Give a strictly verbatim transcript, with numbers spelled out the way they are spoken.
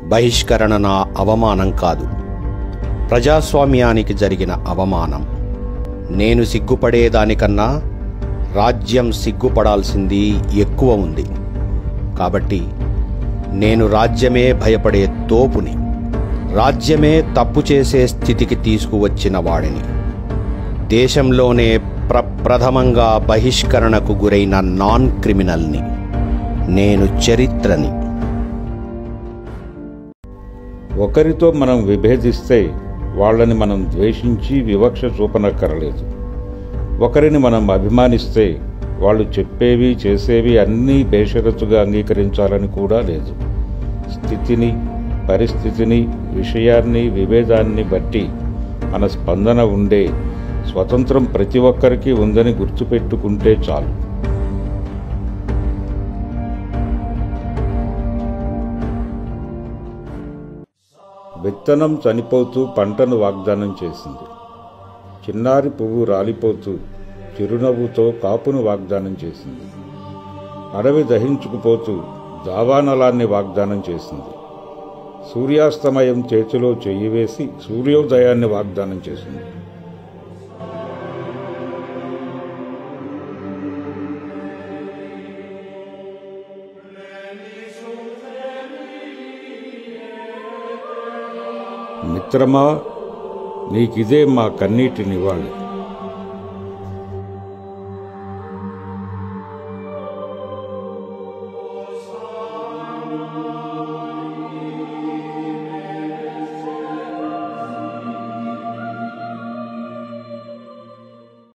బహిష్కరణ నా అవమానం కాదు, ప్రజాస్వామ్యానికి జరిగిన అవమానం. నేను సిగ్గుపడేదానికన్నా రాజ్యం సిగ్గుపడాల్సింది ఎక్కువ ఉంది. కాబట్టి నేను రాజ్యమే భయపడే తోపుని, రాజ్యమే తప్పు చేసే స్థితికి తీసుకువచ్చిన వాడిని, దేశంలోనే ప్రప్రథమంగా బహిష్కరణకు గురైన నాన్ క్రిమినల్ని, నేను చరిత్రని. ఒకరితో మనం విభేదిస్తే వాళ్ళని మనం ద్వేషించి వివక్ష చూపనక్కరలేదు. ఒకరిని మనం అభిమానిస్తే వాళ్ళు చెప్పేవి చేసేవి అన్నీ బేషరతుగా అంగీకరించాలని కూడా లేదు. స్థితిని, పరిస్థితిని, విషయాన్ని, విభేదాన్ని బట్టి మన స్పందన ఉండే స్వతంత్రం ప్రతి ఒక్కరికి ఉందని గుర్తుపెట్టుకుంటే చాలు. విత్తనం చనిపోతూ పంటను వాగ్దానం చేసింది. చిన్నారి పువ్వు రాలిపోతూ చిరునవ్వుతో కాపును వాగ్దానం చేసింది. అడవి దహించుకుపోతూ దావానలాన్ని వాగ్దానం చేసింది. సూర్యాస్తమయం చేతిలో చెయ్యి వేసి సూర్యోదయాన్ని వాగ్దానం చేసింది. మిత్రమా, నీకిదే మా కన్నీటి నివాళి.